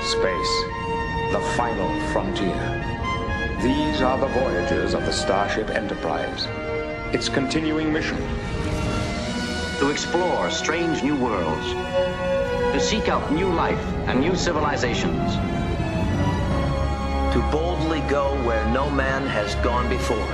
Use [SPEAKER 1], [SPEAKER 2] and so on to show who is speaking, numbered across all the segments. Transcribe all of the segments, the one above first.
[SPEAKER 1] Space, the final frontier. These are the voyages of the Starship Enterprise. Its continuing mission:
[SPEAKER 2] to explore strange new worlds, to seek out new life and new civilizations,
[SPEAKER 3] to boldly go where no man has gone before.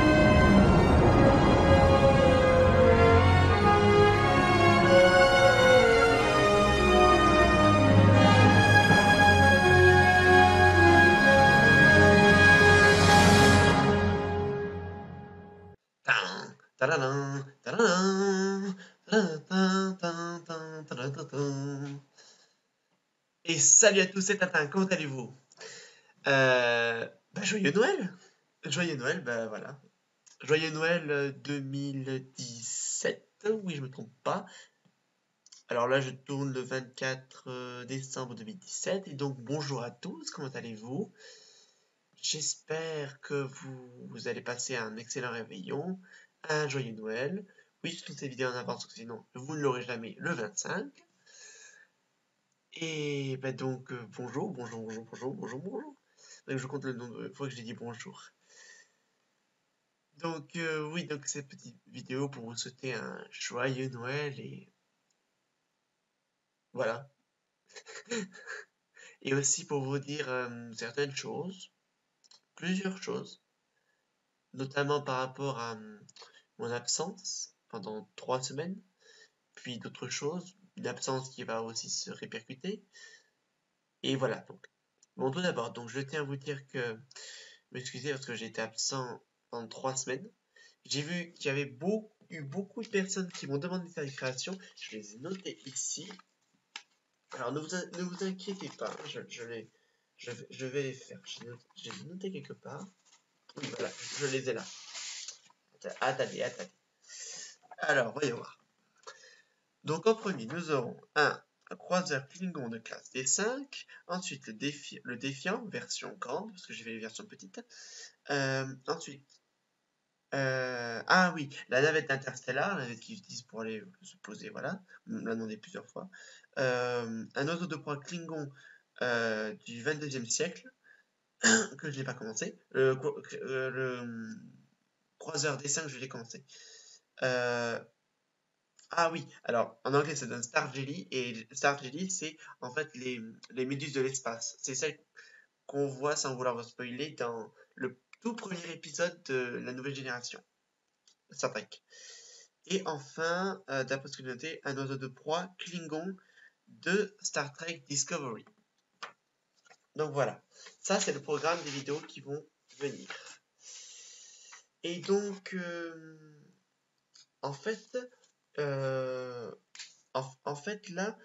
[SPEAKER 4] Et salut à tous, c'est Tintin, comment allez-vous? Joyeux Noël! Joyeux Noël, voilà. Joyeux Noël 2017, oui je me trompe pas. Alors là je tourne le 24 décembre 2017 et donc bonjour à tous, comment allez-vous? J'espère que vous allez passer un excellent réveillon, un joyeux Noël. Oui, je tourne cette vidéo en avance, sinon vous ne l'aurez jamais le 25. Et donc bonjour. Donc, je compte le nombre de fois que j'ai dit bonjour. Donc oui, donc cette petite vidéo pour vous souhaiter un joyeux Noël et voilà. Et aussi pour vous dire certaines choses, plusieurs choses, notamment par rapport à mon absence pendant 3 semaines, puis d'autres choses, une absence qui va aussi se répercuter. Et voilà, donc. Bon, tout d'abord, donc je tiens à vous dire que, m'excuser parce que j'ai été absent pendant 3 semaines. J'ai vu qu'il y avait eu beaucoup de personnes qui m'ont demandé de faire des créations. Je les ai notées ici. Alors ne vous inquiétez pas, je vais les faire. Je les ai notés quelque part. Oui, voilà, je les ai là. Attendez. Alors, voyons voir. Donc en premier, nous aurons un croiseur Klingon de classe D5. Ensuite, le défiant, version grande, parce que j'ai fait les versions petites. Ensuite, ah oui, la navette interstellaire, la navette qu'ils utilisent pour aller se poser, voilà. On l'a demandé plusieurs fois. Un oiseau de proie Klingon du 22e siècle, que je n'ai pas commencé. Le croiseur D5, je l'ai commencé. Ah oui, alors en anglais ça donne Star Jelly, et Star Jelly c'est en fait les méduses de l'espace. C'est celles qu'on voit, sans vouloir vous spoiler, dans le tout premier épisode de la nouvelle génération, Star Trek. Et enfin, d'après ce que j'ai noté, un oiseau de proie Klingon de Star Trek Discovery. Donc voilà, ça c'est le programme des vidéos qui vont venir. Et donc, en fait, là,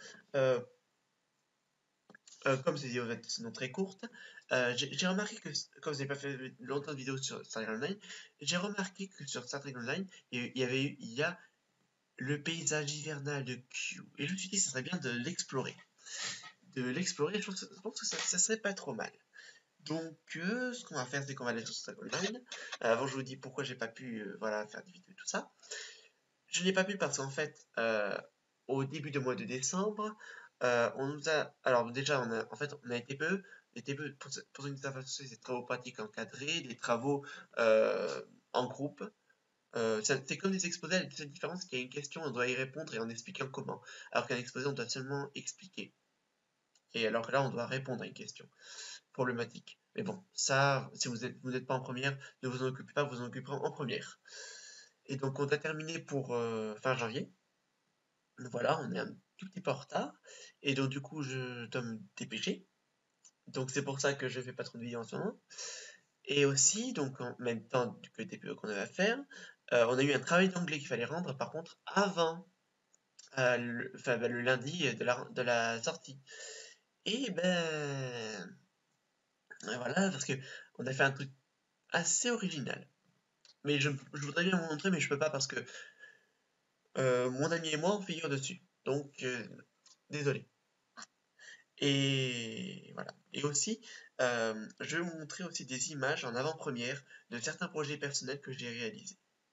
[SPEAKER 4] comme c'est des vidéos sinon très courtes, j'ai remarqué que, comme je n'ai pas fait longtemps de vidéos sur Star Trek Online, j'ai remarqué que sur Star Trek Online, il y a le paysage hivernal de Q. Et je me suis dit, ça serait bien de l'explorer. Je pense que ça serait pas trop mal. Donc, ce qu'on va faire, c'est qu'on va aller sur Star Trek Online. Avant, je vous dis pourquoi j'ai pas pu faire des vidéos et tout ça. Je n'ai pas pu parce qu'en fait, au début du mois de décembre, on nous a. Alors, déjà, on a été peu. Pour une intervention, c'est travaux pratiques encadrés, des travaux en groupe. C'est comme des exposés, la seule différence, c'est qu'il y a une question, on doit y répondre et en expliquant comment. Alors qu'un exposé, on doit seulement expliquer. Et alors que là, on doit répondre à une question problématique. Mais bon, ça, si vous n'êtes pas en première, ne vous en occupez pas, vous en occuperez en première. Et donc, on a terminé pour fin janvier. Voilà, on est un tout petit peu en retard. Et donc, du coup, je dois me dépêcher. Donc, c'est pour ça que je fais pas trop de vidéos en ce moment. Et aussi, donc, en même temps que les TPE qu'on avait à faire, on a eu un travail d'anglais qu'il fallait rendre, par contre, avant le lundi de la sortie. Et voilà, parce que on a fait un truc assez original. Mais je voudrais bien vous montrer, mais je peux pas parce que mon ami et moi on figure dessus. Donc désolé. Et voilà. Et aussi, je vais vous montrer aussi des images en avant-première de certains projets personnels que j'ai réalisés.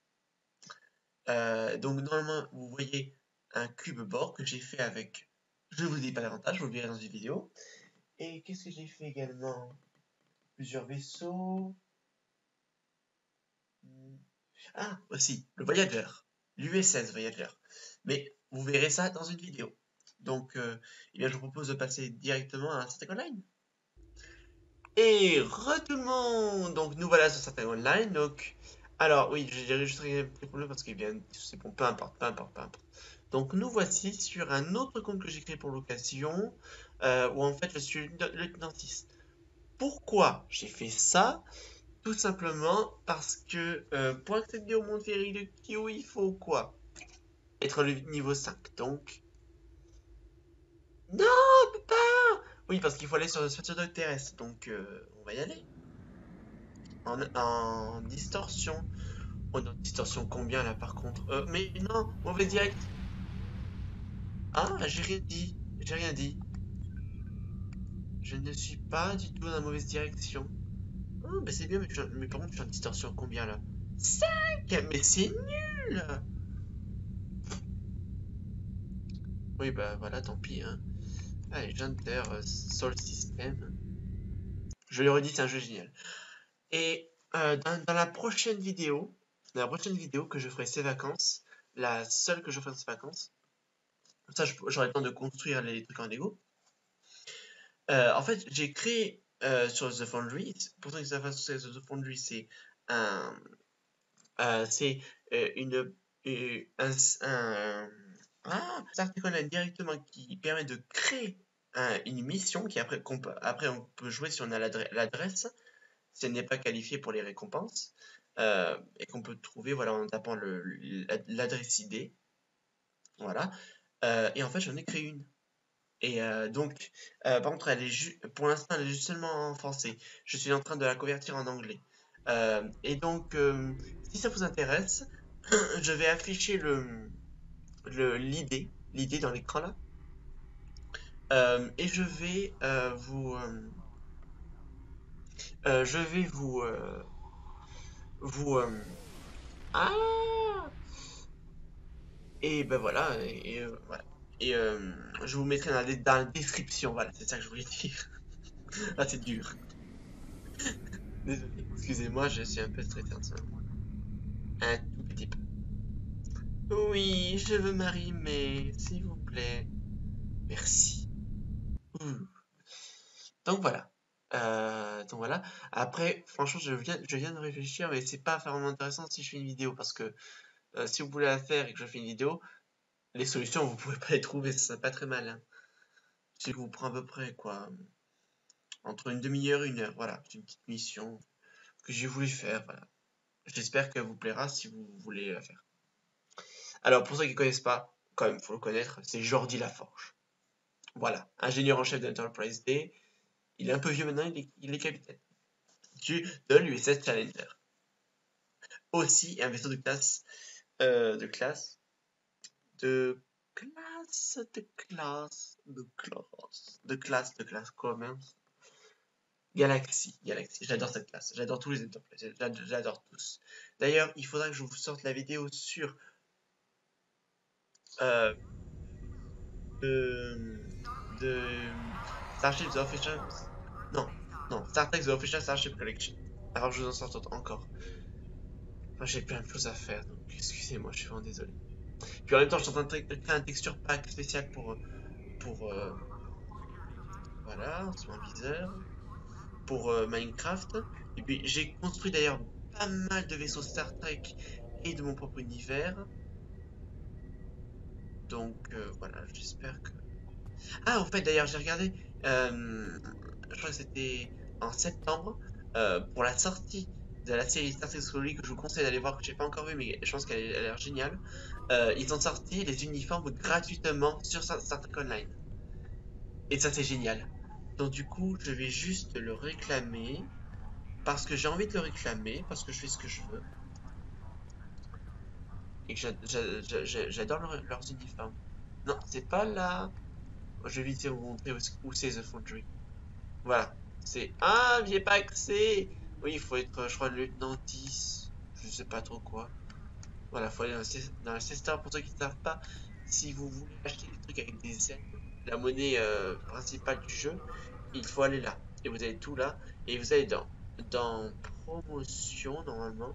[SPEAKER 4] Donc normalement, vous voyez un cube Borg que j'ai fait avec. Je ne vous dis pas davantage, vous le verrez dans une vidéo. Et qu'est-ce que j'ai fait également? Plusieurs vaisseaux. Ah, aussi, le Voyageur. L'USS Voyageur. Mais vous verrez ça dans une vidéo. Donc, eh bien, je vous propose de passer directement à Star Trek Online. Et tout le monde! Donc, nous voilà sur Star Trek Online. Donc, alors, oui, j'ai juste un petit problème parce qu'il vient. C'est bon, peu importe, peu importe, peu importe. Donc, nous voici sur un autre compte que j'ai créé pour l'occasion, où en fait, je suis lieutenant 6. Pourquoi j'ai fait ça? Tout simplement parce que pour accéder au monde féerique de Kyo, il faut quoi? Être le niveau 5. Donc. Non, papa! Oui, parce qu'il faut aller sur le spatiodrome terrestre. Donc, on va y aller. En distorsion. Oh non, distorsion combien là par contre? Mais non, mauvais direct. Ah, j'ai rien dit. J'ai rien dit. Je ne suis pas du tout dans la mauvaise direction. Oh, bah c'est bien, mais par contre, je suis en distorsion combien là? 5! Mais c'est nul! Oui, bah voilà, tant pis. Hein. Allez, j'enter Soul System. Je le redis, c'est un jeu génial. Et dans la prochaine vidéo, que je ferai ces vacances, la seule que je ferai ces vacances, comme ça j'aurai le temps de construire les trucs en Lego. En fait, j'ai créé sur The Foundry, pour ceux qui savent pas ce que c'est The Foundry, c'est un, un article online directement qui permet de créer une mission qui après on peut jouer si on a l'adresse, si elle n'est pas qualifiée pour les récompenses, et qu'on peut trouver voilà en tapant l'adresse ID. Voilà. Et en fait, j'en ai créé une. Et donc, par contre, pour l'instant, elle est juste seulement en français. Je suis en train de la convertir en anglais. Et donc, si ça vous intéresse, je vais afficher l'idée dans l'écran là. Et je vais vous ah et ben voilà voilà et je vous mettrai dans la description. Voilà, c'est ça que je voulais dire. Ah, c'est dur. Désolé, excusez-moi, je suis un peu stressé en ce moment. Un tout petit peu. Oui, je veux m'arrimer, s'il vous plaît. Merci. Ouh. Donc voilà. Donc voilà. Après, franchement, je viens de réfléchir, mais c'est pas vraiment intéressant si je fais une vidéo, parce que si vous voulez la faire et que je fais une vidéo, les solutions, vous pouvez pas les trouver, ça serait pas très mal. Hein. Je vous prend à peu près, quoi, entre une demi-heure et 1 heure. Voilà, c'est une petite mission que j'ai voulu faire, voilà. J'espère qu'elle vous plaira si vous voulez la faire. Alors, pour ceux qui ne connaissent pas, quand même, faut le connaître, c'est Geordi Laforge. Voilà, ingénieur en chef d'Enterprise D. Il est un peu vieux maintenant, il est capitaine de l'USS Challenger. Aussi, un vaisseau de classe, comment? Galaxy. J'adore cette classe. J'adore tous les Enterprise. J'adore tous. D'ailleurs, il faudra que je vous sorte la vidéo sur de Starship The Official. Non, Star Trek The Official Starship Collection. Alors je vous en sorte encore. Enfin, j'ai plein de choses à faire, donc excusez-moi, je suis vraiment désolé. Puis en même temps, je suis en train de créer un texture pack spécial pour voilà, c'est mon viseur, pour Minecraft. Et puis j'ai construit d'ailleurs pas mal de vaisseaux Star Trek et de mon propre univers. Donc voilà, j'espère que... Ah, en fait, d'ailleurs, j'ai regardé, je crois que c'était en septembre, pour la sortie de la série Star Trek Discovery, que je vous conseille d'aller voir, que j'ai pas encore vu, mais je pense qu'elle a l'air géniale. Ils ont sorti les uniformes gratuitement sur Star Trek Online. Et ça, c'est génial. Donc, du coup, je vais juste le réclamer, parce que j'ai envie de le réclamer, parce que je fais ce que je veux. Et que j'adore leurs uniformes. Non, c'est pas là. Je vais vite vous montrer où c'est The Foundry. Voilà. C'est... Ah, j'y ai pas accès. Oui, il faut être, je crois, le lieutenant 10. Je sais pas trop quoi. Voilà, il faut aller dans le Cestar. Pour ceux qui ne savent pas, si vous voulez acheter des trucs avec des ailes, la monnaie principale du jeu, il faut aller là. Et vous avez tout là. Et vous allez dans promotion, normalement.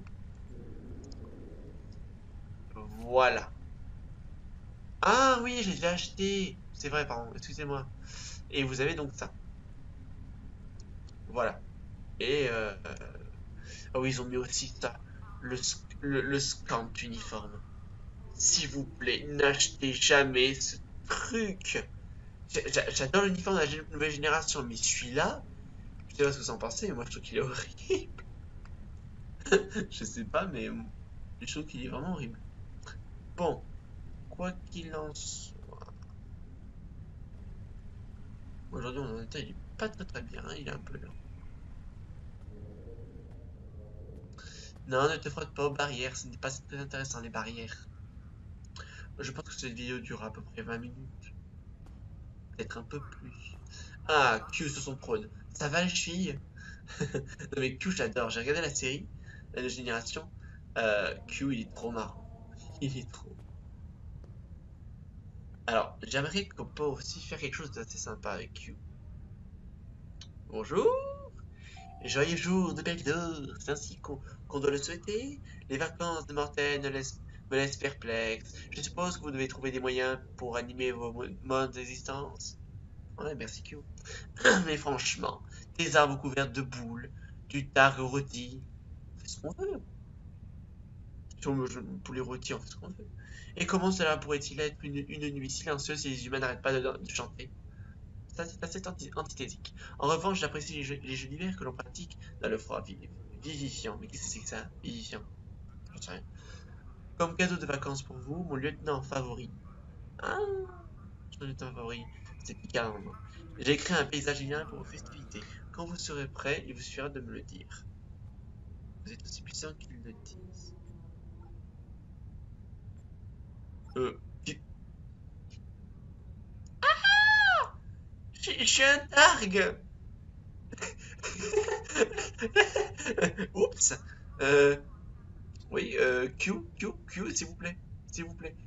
[SPEAKER 4] Voilà. Ah oui, j'ai déjà acheté. C'est vrai, pardon, excusez-moi. Et vous avez donc ça. Voilà. Et ah oui, ils ont mis aussi ça. Le scan uniforme. S'il vous plaît, n'achetez jamais ce truc. J'adore l'uniforme de la nouvelle génération, mais celui-là, je sais pas ce que vous en pensez, mais moi je trouve qu'il est horrible. Je sais pas, mais je trouve qu'il est vraiment horrible. Bon, quoi qu'il en soit, aujourd'hui mon état il est pas très bien, hein, il est un peu lent. Non, ne te frotte pas aux barrières, ce n'est pas très intéressant les barrières. Je pense que cette vidéo durera à peu près 20 minutes, peut-être un peu plus. Ah, Q sur son prône. Ça va les filles? Non mais Q j'adore, j'ai regardé la série, la nouvelle génération. Q il est trop marrant. Il est trop. Alors, j'aimerais qu'on peut aussi faire quelque chose d'assez sympa avec Q. Bonjour, joyeux jour de belle d'or, c'est ainsi qu'on doit le souhaiter. Les vacances de Mortel me laissent perplexe. Je suppose que vous devez trouver des moyens pour animer vos modes d'existence. Ouais, merci Q. Mais franchement, des arbres couverts de boules, du targ rôti, on fait ce qu'on veut. Pour les rôtis, on fait ce qu'on veut. Et comment cela pourrait-il être une nuit silencieuse si les humains n'arrêtent pas de chanter? Ça, c'est assez antithésique. En revanche, j'apprécie les jeux d'hiver que l'on pratique dans le froid vivifiant. Mais qu'est-ce que c'est que ça? Vivifiant. J'en sais rien. Comme cadeau de vacances pour vous, mon lieutenant favori. Ah, mon lieutenant favori, c'est Picard. J'ai créé un paysage idéal pour vos festivités. Quand vous serez prêt, il vous suffira de me le dire. Vous êtes aussi puissant qu'ils le disent. Qui- je suis un targue. Oups. Euh, oui, Q, s'il vous plaît. S'il vous plaît.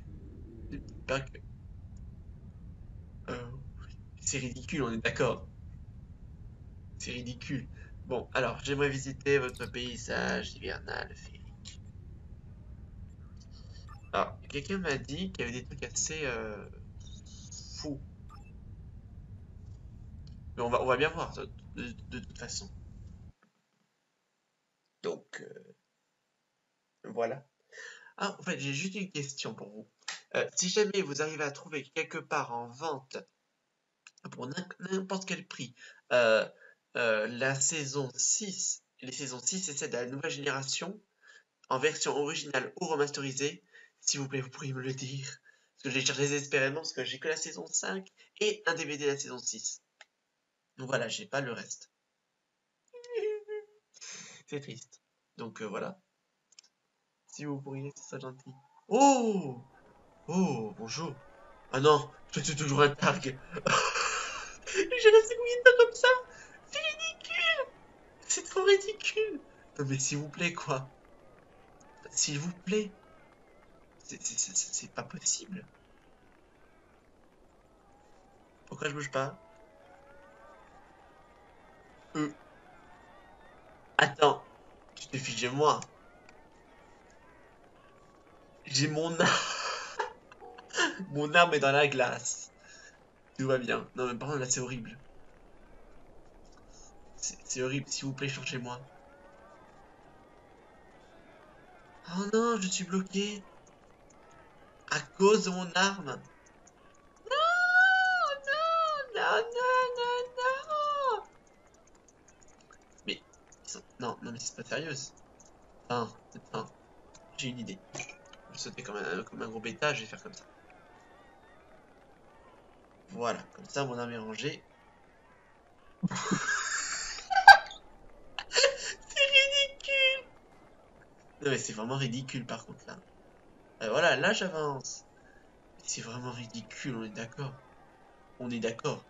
[SPEAKER 4] Euh, c'est ridicule, on est d'accord. C'est ridicule. Bon, alors, j'aimerais visiter votre paysage hivernal féerique. Alors, quelqu'un m'a dit qu'il y avait des trucs assez fous. Mais on va bien voir, de toute façon. Donc, voilà. Ah, en fait, j'ai juste une question pour vous. Si jamais vous arrivez à trouver quelque part en vente, pour n'importe quel prix, euh, la saison 6, les saisons 6 et 7 de la nouvelle génération, en version originale ou remasterisée, s'il vous plaît, vous pourriez me le dire. Parce que je les cherche désespérément, parce que j'ai que la saison 5 et un DVD de la saison 6. Donc voilà, j'ai pas le reste. C'est triste. Donc voilà. Si vous pourriez, c'est ça gentil. Oh! Oh, bonjour. Ah non, je suis toujours un targ. J'ai resté combien de temps comme ça? C'est ridicule! C'est trop ridicule! Non mais s'il vous plaît, quoi. S'il vous plaît. C'est pas possible. Pourquoi je bouge pas? Euh, Attends, tu te fiches de moi. J'ai mon arme. Mon arme est dans la glace. Tout va bien. Non mais par contre là c'est horrible. C'est horrible, s'il vous plaît, changez-moi. Oh non, je suis bloqué. À cause de mon arme. Non, non, non, non, non. Mais, non, non mais c'est pas sérieux. Attends, j'ai une idée. Je vais sauter comme un gros bêta, je vais faire comme ça. Voilà, comme ça mon arme est rangée. C'est ridicule. Non mais c'est vraiment ridicule par contre là. Voilà, là j'avance. C'est vraiment ridicule, on est d'accord. On est d'accord.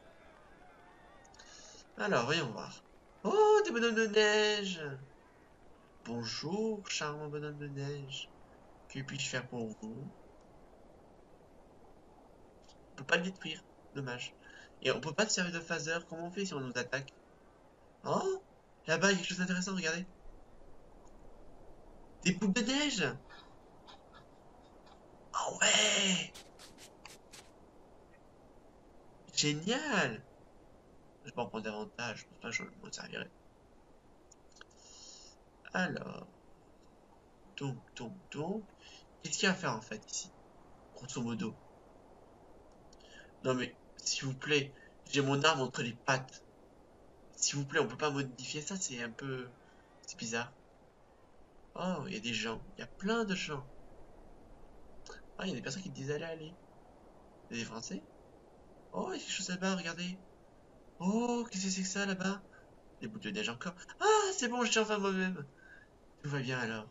[SPEAKER 4] Alors, voyons voir. Oh, des bonhommes de neige. Bonjour, charmant bonhomme de neige. Que puis-je faire pour vous? On peut pas le détruire. Dommage. Et on peut pas se servir de phaser. Comment on fait si on nous attaque? Oh, là-bas, il y a quelque chose d'intéressant, regardez. Des boules de neige. Oh ouais. Génial. Je peux en prendre davantage. Je pense pas que je m'en servirai. Alors, donc. Qu'est-ce qu'il y a à faire en fait ici? Grosso modo. Non mais, s'il vous plaît, j'ai mon arme entre les pattes. S'il vous plaît, on peut pas modifier ça, c'est un peu... C'est bizarre. Oh, il y a des gens. Il y a plein de gens. Ah, il y a des personnes qui disent allez. Il y a des Français. Oh, il y a quelque chose là-bas, regardez. Oh, qu'est-ce que c'est que ça là-bas? Des boules de neige encore. Ah, c'est bon, je suis enfin moi-même. Tout va bien alors.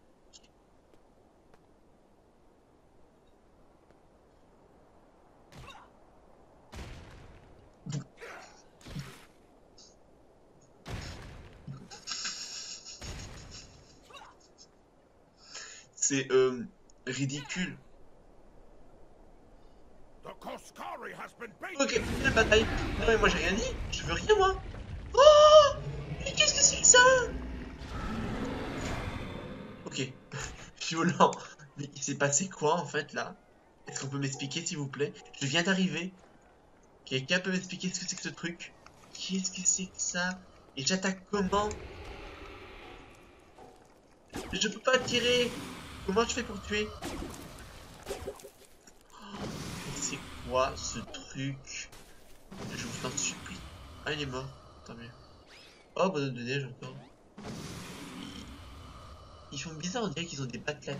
[SPEAKER 4] C'est ridicule. Ok, la bataille. Non mais moi j'ai rien dit. Je veux rien moi. Oh, mais qu'est-ce que c'est que ça? Ok, violent. Mais il s'est passé quoi en fait là? Est-ce qu'on peut m'expliquer s'il vous plaît? Je viens d'arriver. Quelqu'un peut m'expliquer ce que c'est que ce truc? Qu'est-ce que c'est que ça? Et j'attaque comment? Je peux pas tirer. Comment je fais pour tuer? C'est quoi ce truc? Je vous en supplie. Ah, il est mort. Tant mieux. Oh, bonhomme de neige encore. Ils font bizarre, on dirait qu'ils ont des patelets.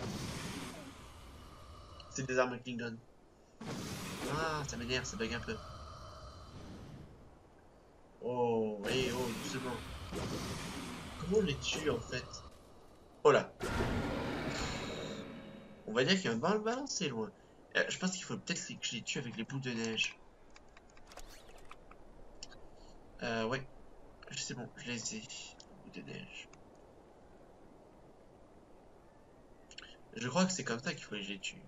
[SPEAKER 4] C'est des armes Klingon. Ah, ça m'énerve, ça bug un peu. Oh, oh, doucement. Comment on les tue en fait? Oh là. On va dire qu'il y a un balancé loin. Je pense qu'il faut peut-être que je les tue avec les boules de neige. Ouais. C'est bon, je les ai. Les boules de neige. Je crois que c'est comme ça qu'il faut que je les tue.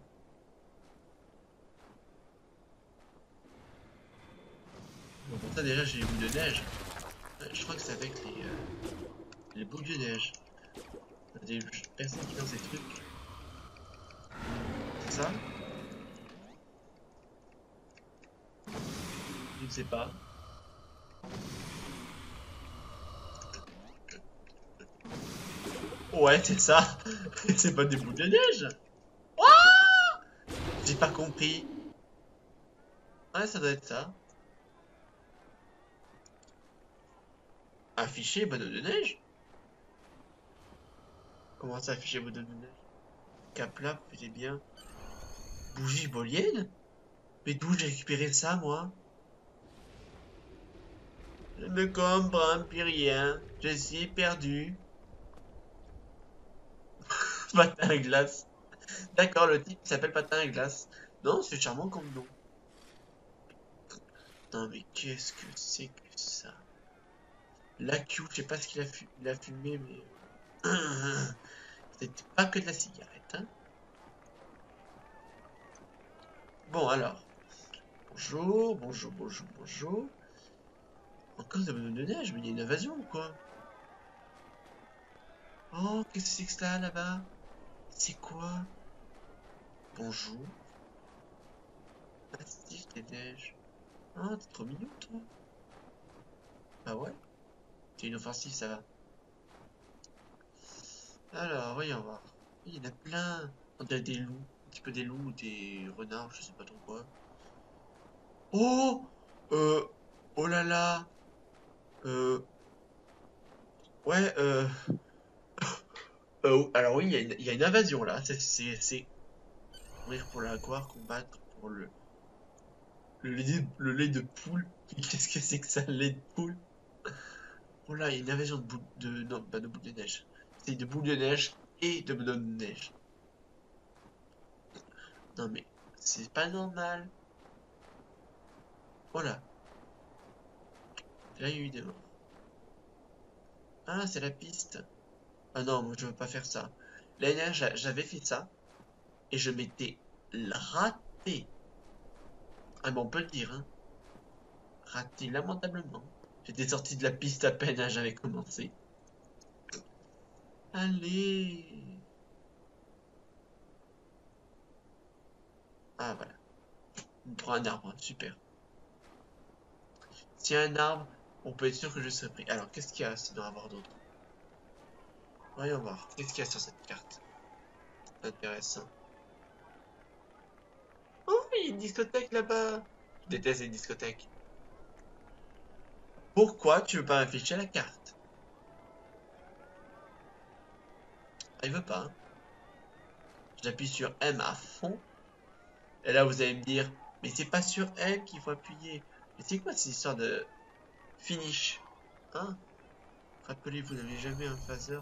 [SPEAKER 4] Bon, pour ça déjà j'ai les boules de neige. Je crois que c'est avec les boules de neige. Des personnes qui lancent des trucs. C'est ça? Je ne sais pas. Ouais, c'est ça. C'est pas des boules de neige. Oh, j'ai pas compris. Ouais, ça doit être ça. Afficher bonhomme de neige? Comment ça afficher bonhomme de neige? Cap là, c'est bien. Bougie bolienne? Mais d'où j'ai récupéré ça, moi? Je ne comprends plus rien. Je suis perdu. Patin à glace. D'accord, le type s'appelle Patin à glace. Non, c'est charmant comme nom. Non, mais qu'est-ce que c'est que ça? La Q, je sais pas ce qu'il a fumé, mais... C'était pas que de la cigarette, hein. Bon, alors. Bonjour. Encore des bonhommes de neige, mais il y a une invasion ou quoi? Oh, qu'est-ce que c'est que ça, là-bas? C'est quoi? Bonjour. Ah, si, je des neiges. Ah, t'es trop mignon, toi. Bah ouais. T'es inoffensif, ça va. Alors, voyons voir. Il y en a plein. On dirait des loups. Un petit peu des loups ou des renards, je sais pas trop quoi. Oh! Oh là là! Ouais, alors oui, il y a une invasion là. C'est mourir pour la gloire, combattre pour le lait de poule. Qu'est-ce que c'est que ça, le lait de poule? Oh là, il y a une invasion de boules de... Non, pas de boules de neige. C'est de boules de neige et de bonhommes de neige. Non mais, c'est pas normal. Oh là. Là, il y a eu des morts. Ah, c'est la piste. Ah non, moi je veux pas faire ça. L'année dernière, j'avais fait ça. Et je m'étais raté. Ah mais on peut le dire, hein. Raté lamentablement. J'étais sorti de la piste à peine, hein, j'avais commencé. Allez. Ah voilà. On prend un arbre, super. S'il y a un arbre, on peut être sûr que je serai pris. Alors, qu'est-ce qu'il y a sinon à voir d'autre? Voyons voir. Qu'est-ce qu'il y a sur cette carte? Intéressant. Oh, il y a une discothèque là-bas. Je déteste les discothèques. Pourquoi tu veux pas afficher la carte? Ah, il veut pas. Hein. J'appuie sur M à fond. Et là, vous allez me dire, mais c'est pas sur M qu'il faut appuyer. Mais c'est quoi cette histoire de finish? Hein? Rappelez, vous n'avez jamais un phaser.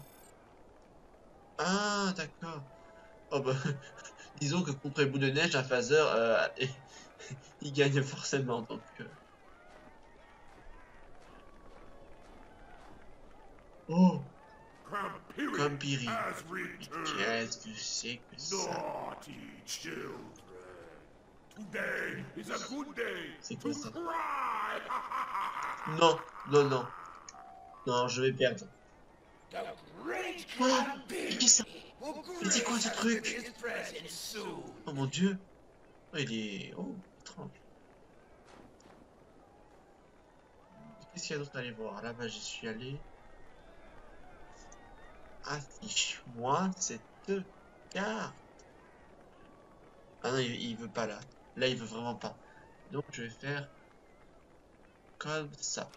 [SPEAKER 4] Ah, d'accord. Oh bah, disons que contre les bouts de neige, un phaser, il gagne forcément. Donc, oh, Campiri. Qu'est-ce que c'est que ça? C'est quoi ça? Non, non, non. Non, je vais perdre. Quoi? Mais qu'est-ce que mais c'est quoi ce truc? Oh mon dieu. Oh, il est... Oh, étrange. Qu'est-ce qu'il y a d'autre à aller voir? Là-bas, j'y suis allé. Affiche-moi cette carte. Ah non, il veut pas là. Là, il veut vraiment pas. Donc, je vais faire comme ça.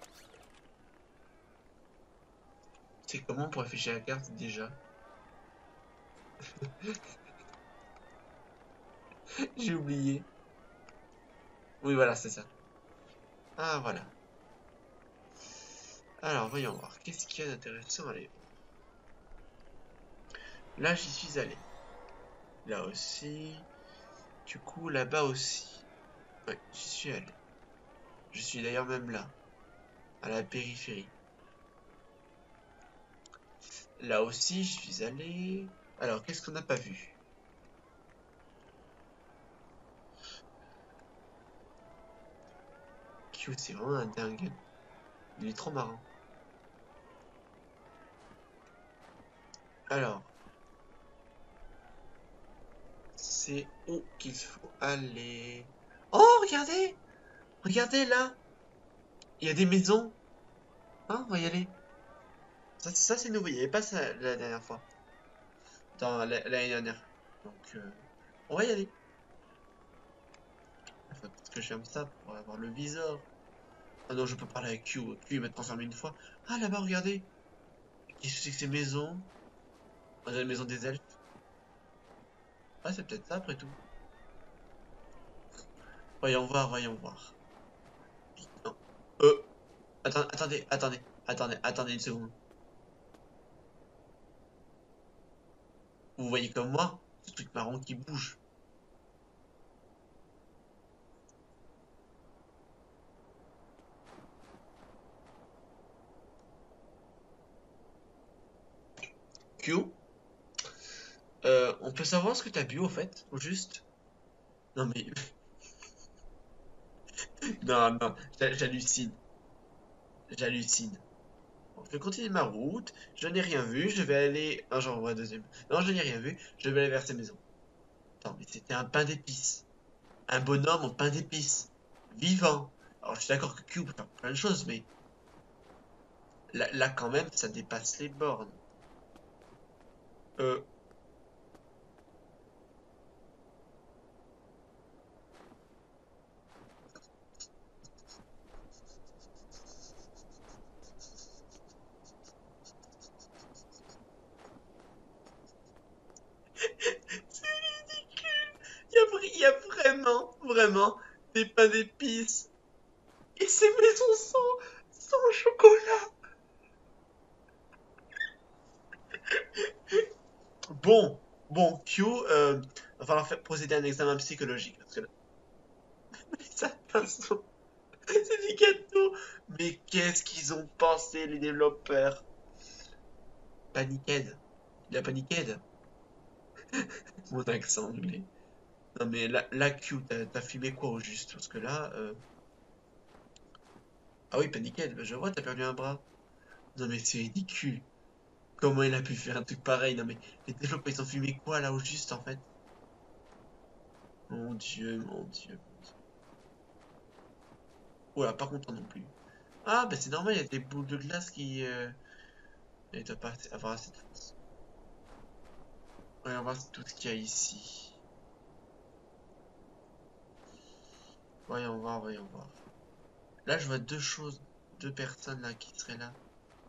[SPEAKER 4] C'est comment pour afficher la carte déjà? J'ai oublié. Oui, voilà, c'est ça. Ah, voilà. Alors, voyons voir. Qu'est-ce qu'il y a d'intéressant à aller? Là, j'y suis allé. Là aussi. Du coup, là-bas aussi. Ouais, j'y suis allé. Je suis d'ailleurs même là. À la périphérie. Là aussi, j'y suis allé. Alors, qu'est-ce qu'on n'a pas vu? Q, c'est vraiment un dingue. Il est trop marrant. Alors, c'est où qu'il faut aller? Oh, regardez! Regardez là! Il y a des maisons. Hein, on va y aller. Ça c'est nouveau, il n'y avait pas ça la dernière fois. Dans l'année dernière. Donc, on va y aller. Il faut peut-être que je ferme ça pour avoir le viseur. Ah non, je peux parler avec Q. Q, il m'a transformé une fois. Ah, là-bas, regardez. Qu'est-ce que c'est que ces maisons? On a la maison des elfes. Ah, c'est peut-être ça après tout. Voyons voir, voyons voir. Non. Attendez une seconde. Vous voyez comme moi, ce truc marron qui bouge. Q, on peut savoir ce que t'as bu au fait, au juste? Non mais... non, non, j'hallucine. J'hallucine. Bon, je vais continuer ma route, je n'ai rien vu, je vais aller... Ah, j'en vois un deuxième. Non, je n'ai rien vu, je vais aller vers ces maisons. Attends, mais c'était un pain d'épices. Un bonhomme en pain d'épices. Vivant. Alors, je suis d'accord que Q peut faire plein de choses, mais... Là, quand même, ça dépasse les bornes. Euh... C'est ridicule. Il y a vraiment des pains d'épices. Et ces maisons sans chocolat. Bon, Q, va falloir procéder à un examen psychologique. Parce que là, ça passe. C'est des gâteaux. Mais qu'est-ce qu'ils ont pensé, les développeurs? Paniqued. Il a paniqued. Mon accent anglais. Non mais là Q, t'as filmé quoi au juste? Parce que là, Ah oui, paniquette, bah, je vois, t'as perdu un bras. Non mais c'est ridicule. Comment il a pu faire un truc pareil? Non mais les développeurs ils ont filmé quoi là au juste en fait? Mon dieu, mon dieu, mon dieu. Oula, pas content non plus. Ah bah c'est normal, il y a des boules de glace qui... Il doit pas avoir assez de force. Voyons voir tout ce qu'il y a ici. Voyons voir, voyons voir. Là je vois deux choses, deux personnes là qui seraient là.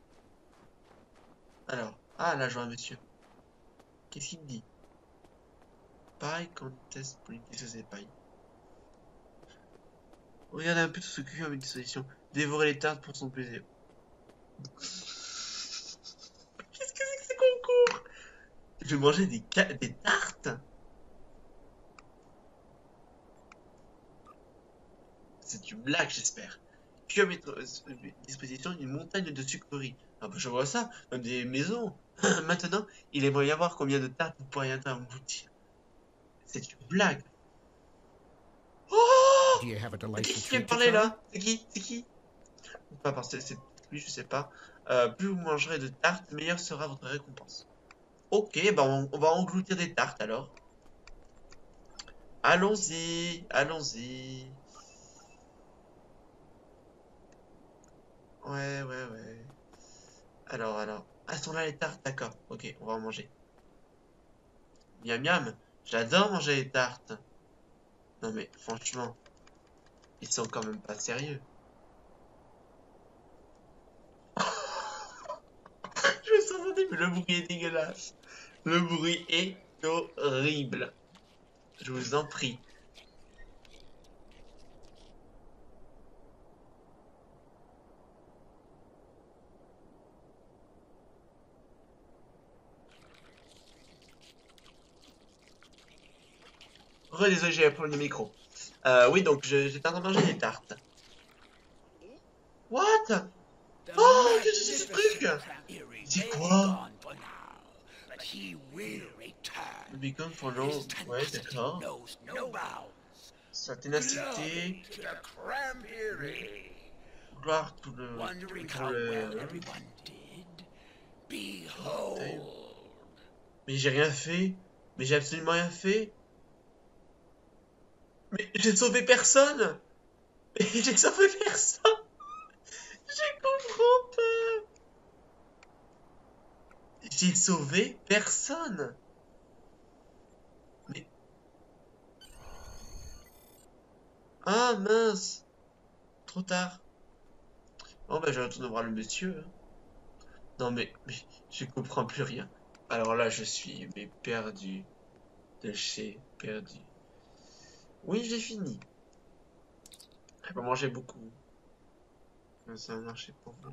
[SPEAKER 4] Alors, ah là je vois un monsieur. Qu'est-ce qu'il me dit? Pareil contest politique, c'est pareil. Regardez un peu tout ce que a à mes dispositions. Dévorer les tartes pour son plaisir. Qu'est-ce que c'est que ce concours? Je vais manger des tartes? C'est une blague, j'espère. Tu as à mes dispositions une montagne de sucreries. Ah bah je vois ça, même des maisons. Maintenant, il aimerait y avoir combien de tartes vous pourriez engloutir. C'est une blague. Oh!
[SPEAKER 5] Do you have a
[SPEAKER 4] Qui
[SPEAKER 5] delightful
[SPEAKER 4] vient de
[SPEAKER 5] treat to
[SPEAKER 4] parler
[SPEAKER 5] try?
[SPEAKER 4] là? C'est qui? C'est qui? Pas parce que c'est lui, je sais pas. Plus vous mangerez de tartes, meilleure sera votre récompense. Ok, bah on va engloutir des tartes alors. Allons-y, allons-y. Ouais, ouais, ouais. Alors. Ah, elles sont là les tartes, d'accord. Ok, on va en manger. Miam miam, j'adore manger les tartes. Non mais franchement, ils sont quand même pas sérieux. Je me sens entendu, mais le bruit est dégueulasse. Le bruit est horrible. Je vous en prie. Désolé, j'ai un problème de micro. Oui, donc j'étais en train de manger des tartes. What? Oh, qu'est-ce que c'est ce truc? C'est quoi? Le bacon for long. Ouais, d'accord. Sa ténacité. Gloire tout le... Mais j'ai rien fait. Mais j'ai absolument rien fait. Mais j'ai sauvé personne. Mais j'ai sauvé personne. Je comprends pas. J'ai sauvé personne. Mais... Ah mince. Trop tard. Bon bah je retourne voir le monsieur. Hein. Non mais je comprends plus rien. Alors là je suis perdu. De chez perdu. Oui j'ai fini. Je peux manger beaucoup. Ça a marché pour vous.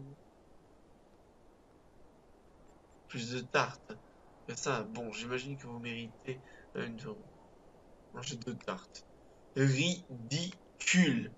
[SPEAKER 4] Plus de tartes. Et ça, bon, j'imagine que vous méritez une... Manger 2 tartes. Ridicule.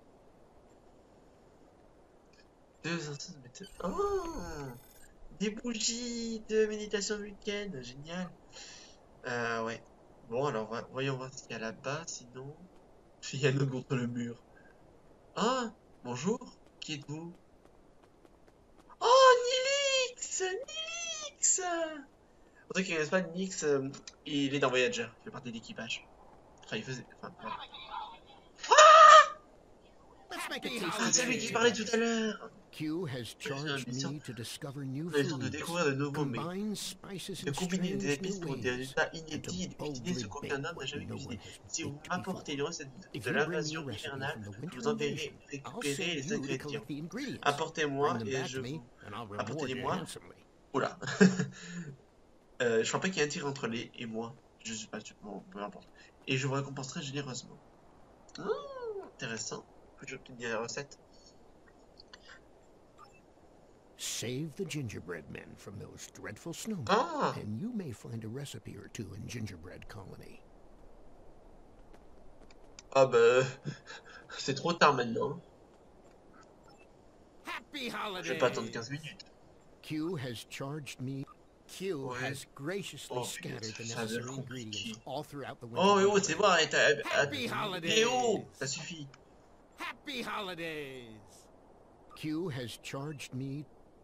[SPEAKER 4] 2 instances de méthode. Oh! Des bougies de méditation week-end. Génial. Ouais. Bon, alors, voyons voir ce qu'il y a là-bas, sinon... Il y a un autre contre le mur. Ah! Bonjour. Qui êtes-vous? Oh, Nilix! Nilix! Pour ceux qui ne connaissent pas, Nix, il est dans Voyager, il fait partie de l'équipage. Enfin, il faisait... Enfin, voilà. Ah, c'est lui qui parlait tout à l'heure.
[SPEAKER 5] Q has charged me to discover new
[SPEAKER 4] On a le temps de
[SPEAKER 5] foods,
[SPEAKER 4] découvrir de nouveaux mets,
[SPEAKER 5] combine spices
[SPEAKER 4] de
[SPEAKER 5] and
[SPEAKER 4] combiner des
[SPEAKER 5] strange
[SPEAKER 4] épices
[SPEAKER 5] new
[SPEAKER 4] pour des
[SPEAKER 5] ways,
[SPEAKER 4] résultats
[SPEAKER 5] and to
[SPEAKER 4] inédits et de cuisiner
[SPEAKER 5] boldly
[SPEAKER 4] ce qu'aucun
[SPEAKER 5] bake
[SPEAKER 4] homme n'a
[SPEAKER 5] what
[SPEAKER 4] jamais
[SPEAKER 5] no
[SPEAKER 4] cuisiné.
[SPEAKER 5] one has
[SPEAKER 4] Si vous
[SPEAKER 5] baked
[SPEAKER 4] m'apportez une recette
[SPEAKER 5] If
[SPEAKER 4] de
[SPEAKER 5] you bring me a
[SPEAKER 4] l'invasion
[SPEAKER 5] recipe
[SPEAKER 4] hivernale,
[SPEAKER 5] from the
[SPEAKER 4] je
[SPEAKER 5] Winter
[SPEAKER 4] vous enverrai
[SPEAKER 5] Invasion, I'll
[SPEAKER 4] récupérer
[SPEAKER 5] send
[SPEAKER 4] les
[SPEAKER 5] you to
[SPEAKER 4] ingrédients.
[SPEAKER 5] collect the ingredients.
[SPEAKER 4] Apportez-moi
[SPEAKER 5] Bring them
[SPEAKER 4] et
[SPEAKER 5] back
[SPEAKER 4] je
[SPEAKER 5] to me,
[SPEAKER 4] vous...
[SPEAKER 5] and I'll reward you
[SPEAKER 4] Apportez-moi...
[SPEAKER 5] handsomely.
[SPEAKER 4] Oula. Je crois pas qu'il y ait un tir entre les et moi. Je suis pas sûr. Bon, peu importe. Et je vous récompenserai généreusement. Intéressant. Je vais obtenir la recette.
[SPEAKER 5] Save the gingerbread men from those dreadful snowmen,
[SPEAKER 4] Ah!
[SPEAKER 5] and you may find a recipe or two in Gingerbread Colony.
[SPEAKER 4] Ah bah... C'est trop tard maintenant.
[SPEAKER 5] Happy
[SPEAKER 4] Je vais pas attendre 15 minutes.
[SPEAKER 5] Q has charged me. Q
[SPEAKER 4] Ouais.
[SPEAKER 5] has graciously
[SPEAKER 4] Oh,
[SPEAKER 5] scattered the
[SPEAKER 4] putain, ça a l'air
[SPEAKER 5] necessary ingredients
[SPEAKER 4] compliqué.
[SPEAKER 5] all throughout the winter.
[SPEAKER 4] Oh, mais oh,
[SPEAKER 5] wonderland.
[SPEAKER 4] c'est bon, arrête.
[SPEAKER 5] Happy holidays.
[SPEAKER 4] Eh oh, ça suffit.
[SPEAKER 5] Happy holidays. Q has charged me.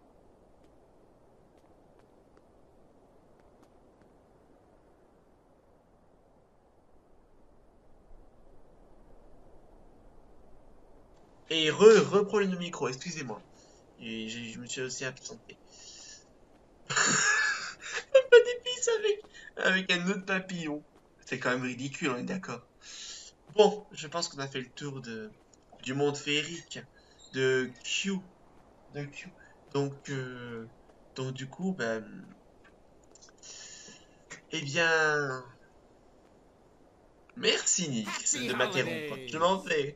[SPEAKER 4] Et re-problème de micro, excusez-moi. Et je me suis aussi absenté. Pas d'épices avec un autre papillon. C'est quand même ridicule, on est d'accord. Bon, je pense qu'on a fait le tour du monde féerique de Q. De Q. Donc, donc du coup, ben, eh bien, merci Nix de m'interrompre. Je m'en vais.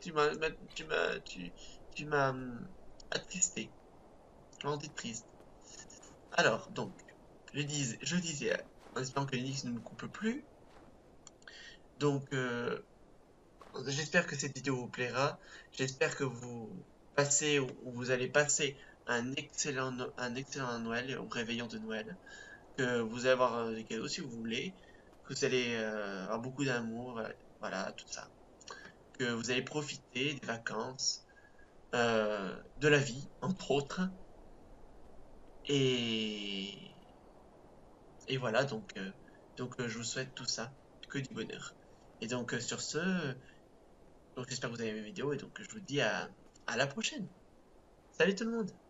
[SPEAKER 4] Tu m'as attristé. Tu m'as rendu triste. Alors, donc, je disais, en espérant que Nix ne me coupe plus. Donc, j'espère que cette vidéo vous plaira. J'espère que vous passez ou vous allez passer un excellent Noël, au réveillon de Noël. Que vous allez avoir des cadeaux si vous voulez. Que vous allez avoir beaucoup d'amour. Voilà, tout ça. Que vous allez profiter des vacances, de la vie, entre autres. Et, et voilà, donc je vous souhaite tout ça. Que du bonheur. Et donc, sur ce. Donc j'espère que vous avez aimé la vidéo et donc je vous dis à la prochaine. Salut tout le monde!